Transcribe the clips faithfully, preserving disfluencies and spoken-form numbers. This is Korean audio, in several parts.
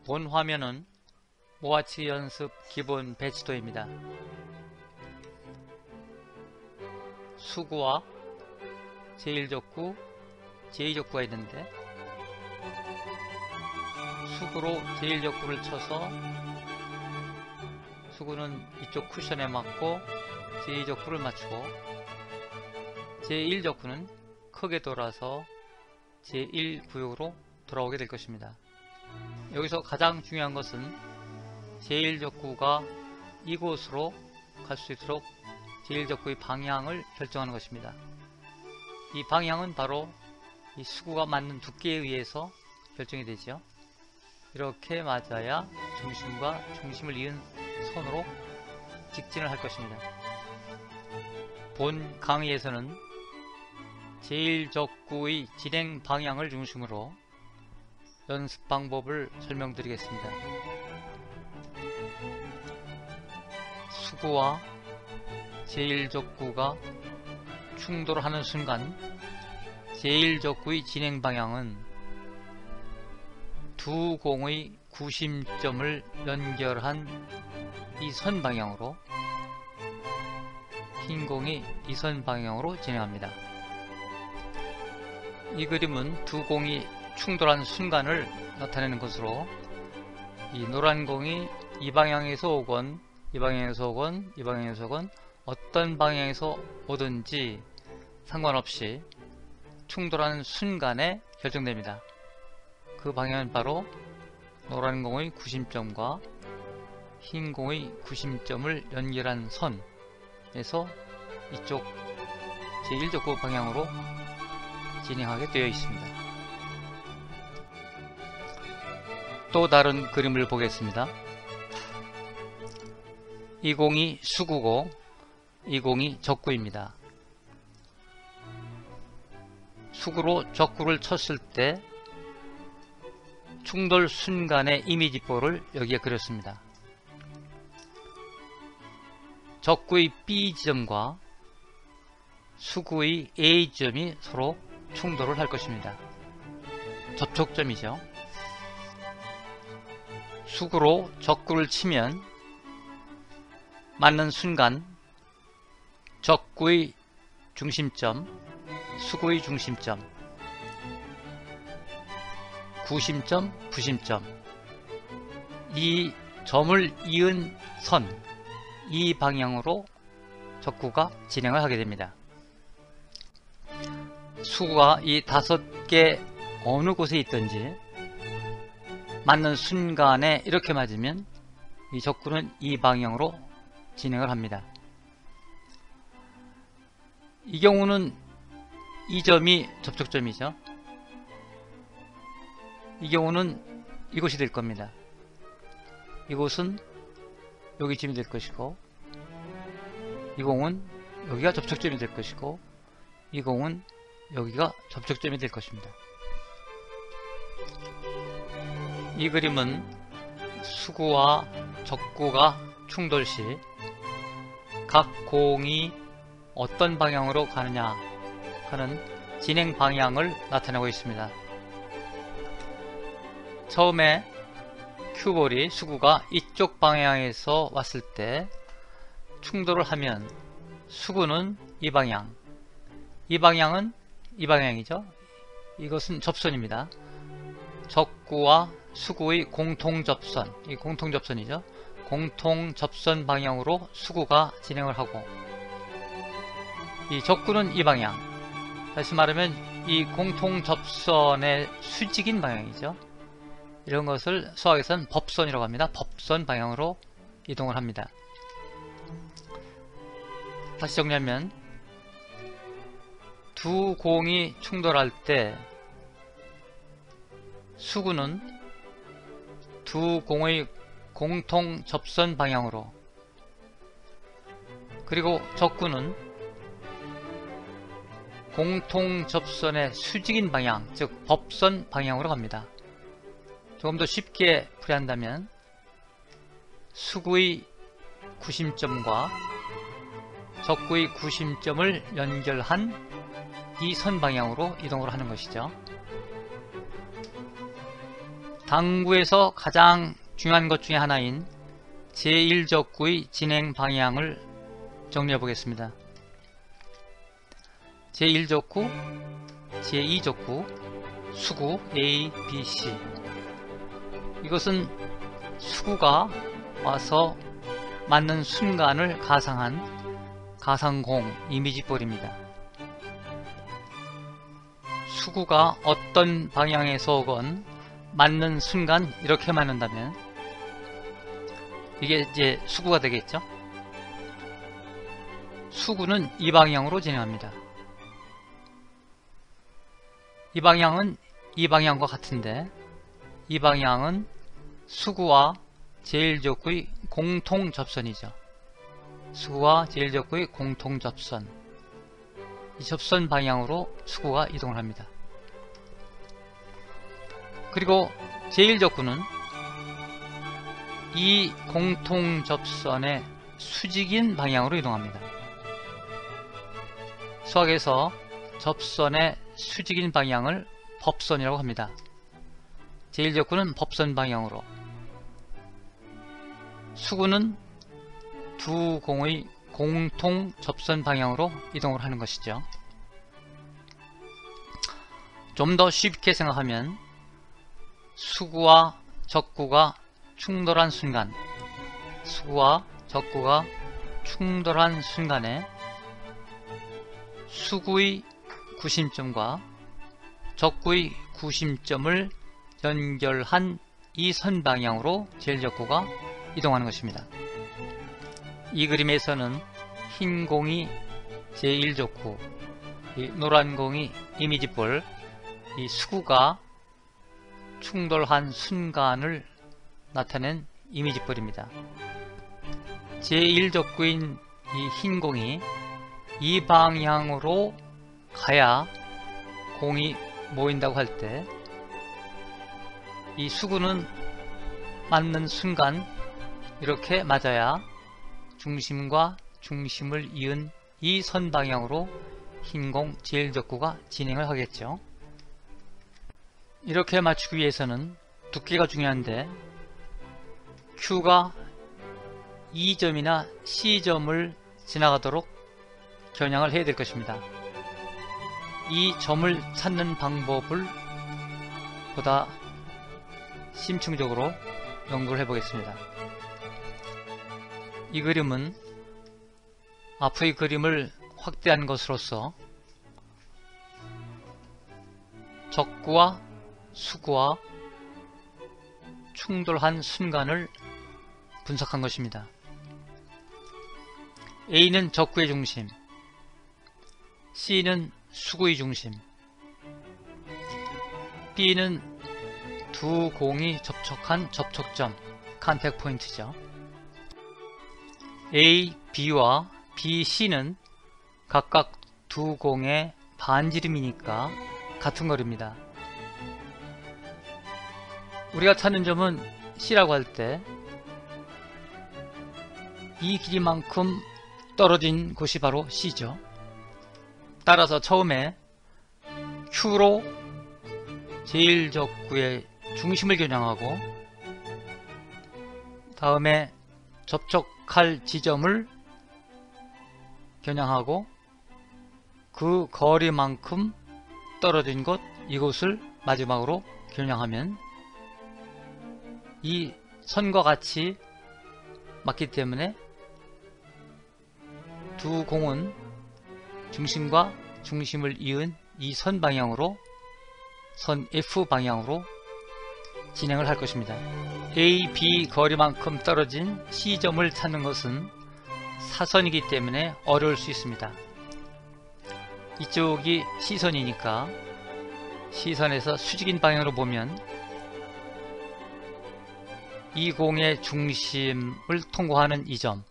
본 화면은 모아치기 연습 기본 배치도입니다. 수구와 제일 적구, 제이 적구가 있는데 수구로 제일 적구를 쳐서 수구는 이쪽 쿠션에 맞고 제이 적구를 맞추고 제일 적구는 크게 돌아서 제일 구역으로 돌아오게 될 것입니다. 여기서 가장 중요한 것은 제일 적구가 이곳으로 갈 수 있도록 제일 적구의 방향을 결정하는 것입니다. 이 방향은 바로 이 수구가 맞는 두께에 의해서 결정이 되죠. 이렇게 맞아야 중심과 중심을 이은 선으로 직진을 할 것입니다. 본 강의에서는 제일 적구의 진행 방향을 중심으로 연습 방법을 설명드리겠습니다. 수구와 제일 적구가 충돌하는 순간 제일 적구의 진행 방향은 두 공의 구심점을 연결한 이 선 방향으로, 흰 공이 이 선 방향으로 진행합니다. 이 그림은 두 공이 충돌한 순간을 나타내는 것으로, 이 노란 공이 이 방향에서 오건 이 방향에서 오건 이 방향에서 오건 어떤 방향에서 오든지 상관없이 충돌하는 순간에 결정됩니다. 그 방향은 바로 노란 공의 구심점과 흰 공의 구심점을 연결한 선에서 이쪽 제일 적구 방향으로 진행하게 되어 있습니다. 또 다른 그림을 보겠습니다. 이 공이 수구고 이 공이 적구입니다. 수구로 적구를 쳤을 때 충돌 순간의 이미지볼을 여기에 그렸습니다. 적구의 B 지점과 수구의 A 지점이 서로 충돌을 할 것입니다. 접촉점이죠. 수구로 적구를 치면 맞는 순간 적구의 중심점, 수구의 중심점, 구심점, 부심점, 이 점을 이은 선, 이 방향으로 적구가 진행을 하게 됩니다. 수구가 이 다섯 개 어느 곳에 있든지 맞는 순간에 이렇게 맞으면 이 적구는 이 방향으로 진행을 합니다. 이 경우는 이 점이 접촉점이죠. 이 경우는 이곳이 될 겁니다. 이곳은 여기쯤이 될 것이고, 이 공은 여기가 접촉점이 될 것이고, 이 공은 여기가 접촉점이 될 것입니다. 이 그림은 수구와 적구가 충돌 시 각 공이 어떤 방향으로 가느냐 하는 진행 방향을 나타내고 있습니다. 처음에 큐볼이 수구가 이쪽 방향에서 왔을 때 충돌을 하면 수구는 이 방향, 이 방향은 이 방향이죠. 이것은 접선입니다. 적구와 수구의 공통접선, 이 공통접선이죠. 공통접선 방향으로 수구가 진행을 하고, 이 적구는 이 방향, 다시 말하면 이 공통접선의 수직인 방향이죠. 이런 것을 수학에서는 법선이라고 합니다. 법선 방향으로 이동을 합니다. 다시 정리하면 두 공이 충돌할 때 수구는 두 공의 공통 접선 방향으로, 그리고 적구는 공통 접선의 수직인 방향, 즉 법선 방향으로 갑니다. 조금 더 쉽게 풀이한다면 수구의 구심점과 적구의 구심점을 연결한 이 선 방향으로 이동을 하는 것이죠. 당구에서 가장 중요한 것 중에 하나인 제일 적구의 진행 방향을 정리해 보겠습니다. 제일 적구, 제이 적구, 수구 A, B, C. 이것은 수구가 와서 맞는 순간을 가상한 가상공 이미지볼입니다. 수구가 어떤 방향에서 오건 맞는 순간 이렇게 맞는다면 이게 이제 수구가 되겠죠. 수구는 이 방향으로 진행합니다. 이 방향은 이 방향과 같은데 이 방향은 수구와 제일 적구의 공통 접선이죠. 수구와 제일 적구의 공통 접선. 이 접선 방향으로 수구가 이동을 합니다. 그리고 제일 적구는 이 공통 접선의 수직인 방향으로 이동합니다. 수학에서 접선의 수직인 방향을 법선이라고 합니다. 제일 적구는 법선 방향으로, 수구는 두 공의 공통 접선 방향으로 이동을 하는 것이죠. 좀 더 쉽게 생각하면 수구와 적구가 충돌한 순간, 수구와 적구가 충돌한 순간에 수구의 구심점과 적구의 구심점을 연결한 이 선 방향으로 제일 적구가 이동하는 것입니다. 이 그림에서는 흰 공이 제일 적구, 이 노란 공이 이미지볼, 이 수구가 충돌한 순간을 나타낸 이미지볼입니다. 제일 적구인 이 흰 공이 이 방향으로 가야 공이 모인다고 할 때 이 수구는 맞는 순간 이렇게 맞아야 중심과 중심을 이은 이 선 방향으로 흰 공 제일 적구가 진행을 하겠죠. 이렇게 맞추기 위해서는 두께가 중요한데 Q가 이 점이나 C점을 지나가도록 겨냥을 해야 될 것입니다. 이 점을 찾는 방법을 보다 심층적으로 연구를 해보겠습니다. 이 그림은 앞의 그림을 확대한 것으로서 적구와 수구와 충돌한 순간을 분석한 것입니다. A는 적구의 중심, C는 수구의 중심, B는 두 공이 접촉한 접촉점, 컨택 포인트죠. A, B와 B, C는 각각 두 공의 반지름이니까 같은 거리입니다. 우리가 찾는 점은 C라고 할 때 이 길이만큼 떨어진 곳이 바로 C죠. 따라서 처음에 Q로 제일 적구의 중심을 겨냥하고 다음에 접촉할 지점을 겨냥하고 그 거리만큼 떨어진 곳, 이곳을 마지막으로 겨냥하면 이 선과 같이 맞기 때문에 두 공은 중심과 중심을 이은 이 선 방향으로, 선 F 방향으로 진행을 할 것입니다. A, B 거리만큼 떨어진 C점을 찾는 것은 사선이기 때문에 어려울 수 있습니다. 이쪽이 C선이니까 C선에서 수직인 방향으로 보면 이 공의 중심을 통과하는 이 점,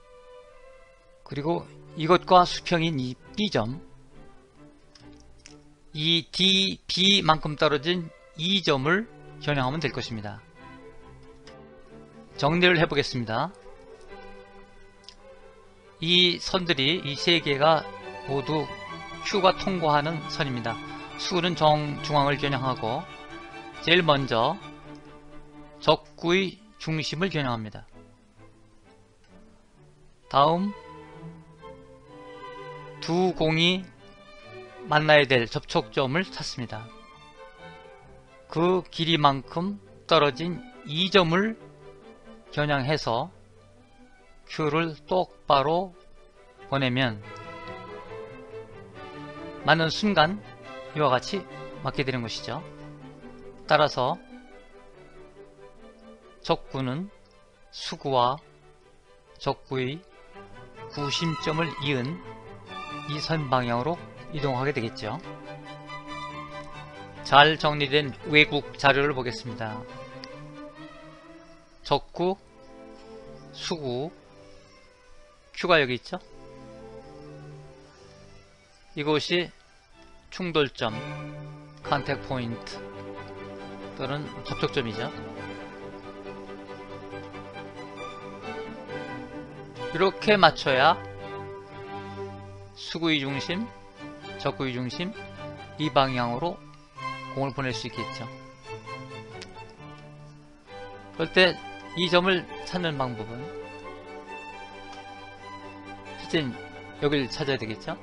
그리고 이것과 수평인 이 B점, 이 디, B만큼 떨어진 이 점을 겨냥하면 될 것입니다. 정리를 해보겠습니다. 이 선들이, 이 세 개가 모두 Q가 통과하는 선입니다. 수구는 정, 중앙을 겨냥하고 제일 먼저 적구의 중심을 겨냥합니다. 다음 두 공이 만나야 될 접촉점을 찾습니다. 그 길이만큼 떨어진 이 점을 겨냥해서 Q를 똑바로 보내면 맞는 순간 이와 같이 맞게 되는 것이죠. 따라서 적구는 수구와 적구의 구심점을 이은 이 선 방향으로 이동하게 되겠죠. 잘 정리된 외국 자료를 보겠습니다. 적구, 수구, Q가 여기 있죠. 이곳이 충돌점, 컨택 포인트 또는 접촉점이죠. 이렇게 맞춰야 수구의 중심, 적구의 중심 이 방향으로 공을 보낼 수 있겠죠. 그럴 때 이 점을 찾는 방법은 실제 여기를 찾아야 되겠죠.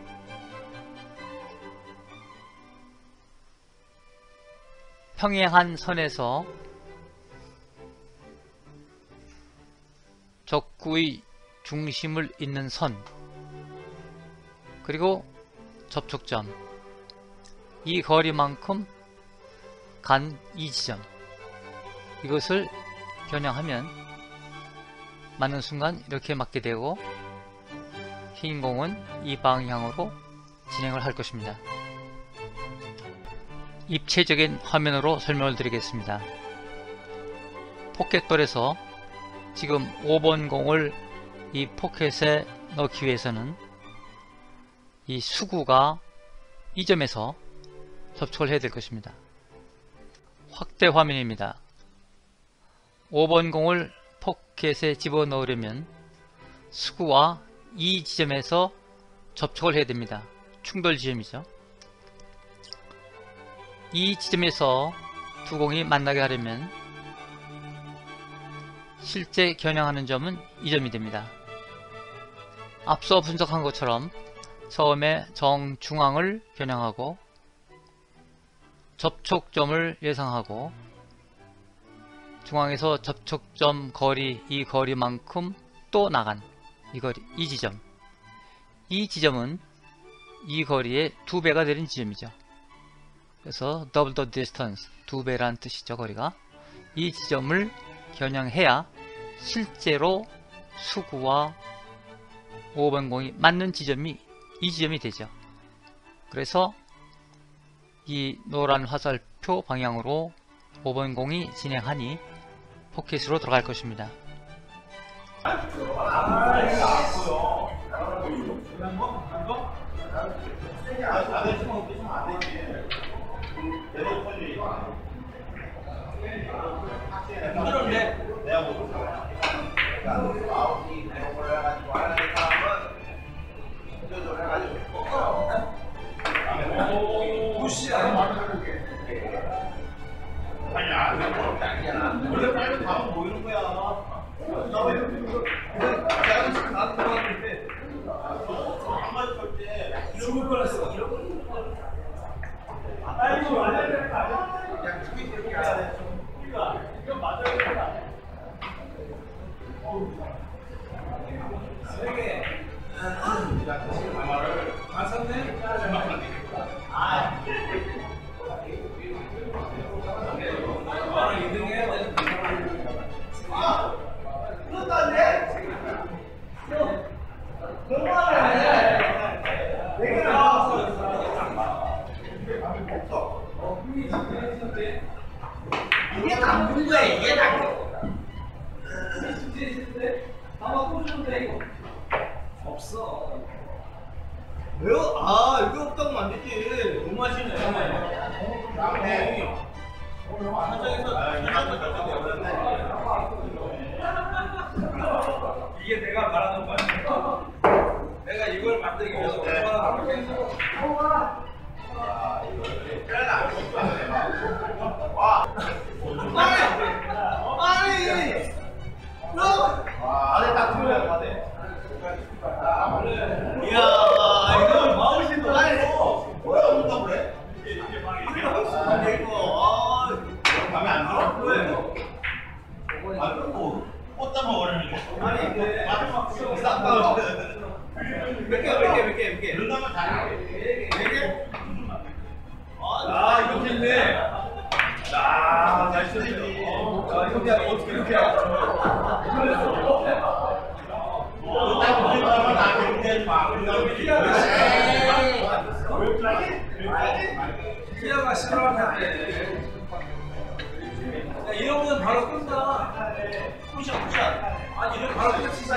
평행한 선에서 적구의 중심을 잇는 선 그리고 접촉점 이 거리만큼 간 이 지점 이것을 겨냥하면 맞는 순간 이렇게 맞게 되고 흰 공은 이 방향으로 진행을 할 것입니다. 입체적인 화면으로 설명을 드리겠습니다. 포켓볼에서 지금 오 번 공을 이 포켓에 넣기 위해서는 이 수구가 이 점에서 접촉을 해야 될 것입니다. 확대 화면입니다. 오 번 공을 포켓에 집어넣으려면 수구와 이 지점에서 접촉을 해야 됩니다. 충돌 지점이죠. 이 지점에서 두 공이 만나게 하려면 실제 겨냥하는 점은 이 점이 됩니다. 앞서 분석한 것처럼 처음에 정중앙을 겨냥하고 접촉점을 예상하고 중앙에서 접촉점 거리 이 거리만큼 또 나간 이 거리 이 지점 이 지점은 이 거리의 두 배가 되는 지점이죠. 그래서 double the distance 두 배란 뜻이죠. 거리가 이 지점을 겨냥해야 실제로 수구와 오 번 공이 맞는 지점이 이 지점이 되죠. 그래서 이 노란 화살표 방향으로 오 번 공이 진행하니 포켓으로 들어갈 것입니다. 원래 빨리 가면 뭐 이런 거야. 나 왜 내가 지금 나한테 들어갔는데 안 맞을 때 죽을 뻔했어. 빨리 좀 알아야 될 거 아니야? 그냥 죽이 이렇게 해야 돼. 이거 맞아야 돼. 세 개. 안 샀네? 아. 이 등 해야 돼. 아! 그것도 안 돼? 너무하네. 내가 나왔어. 이게 당근 거야, 이게 당근. 아마 꽂으면 이거. 없어. 왜요? 아, 이거 없다고 안 되지. 너무 하시네. 나네. 이게 내가 말하는 거야. 내가 이걸 만들기 위해서 얼마나 그렇게 했어. 아, 이거 그래. 와. 아! 기아가 싫어하는데. 야, 이러면 바로 끝나. 푸샷, 푸샷. 아니, 이러면 바로 끝이지.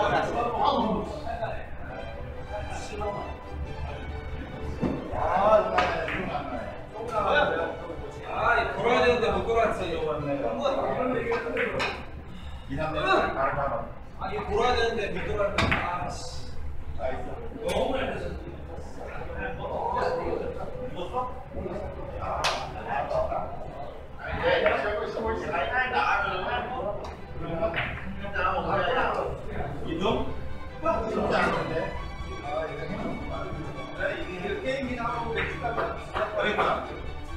아, 돌아야 되는데 못 돌았지. 아, 이거 돌아야 되는데 못 돌았다. 아, 씨. 너무 잘 됐어. 이동? 진짜 안 되는데? 이게 게임이나 하고 맥주가 그러니까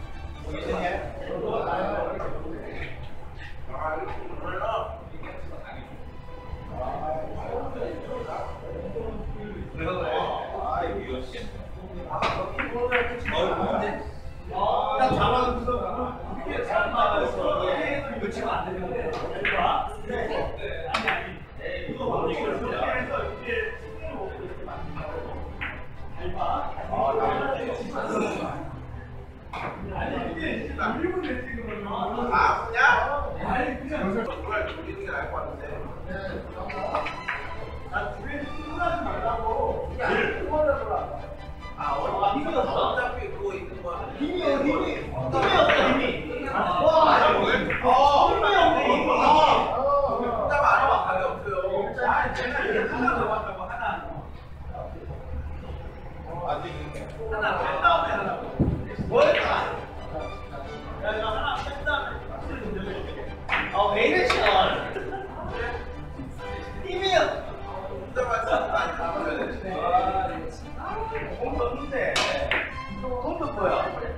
딱 잡아서 이게 잘 나와서 이거 지금 안 되는데 아니 아니 이거 뭐 이거 해서 이게 아니 이게 일본 내 지금 아 그냥 아니 그냥 정말 돌리는 게 나을 것 같은데 나 주변에 출근하지 말라고 일 출근하더라 아 어디 어차피 그거 있는 거야 힘이 어디 힘이 힘이 없어 힘이 와 힘이 없네 힘이 아 안 해봐 가게 없어요 아 제가 이렇게 하나 남았다고 하나 아직 하나 뺀 다음에 하나 뭐 했다 야 이거 하나 뺀 다음에 어 베이레이션 힘이 진짜 맞아 많이 남아야 돼 돈도 없는데 돈도 뭐야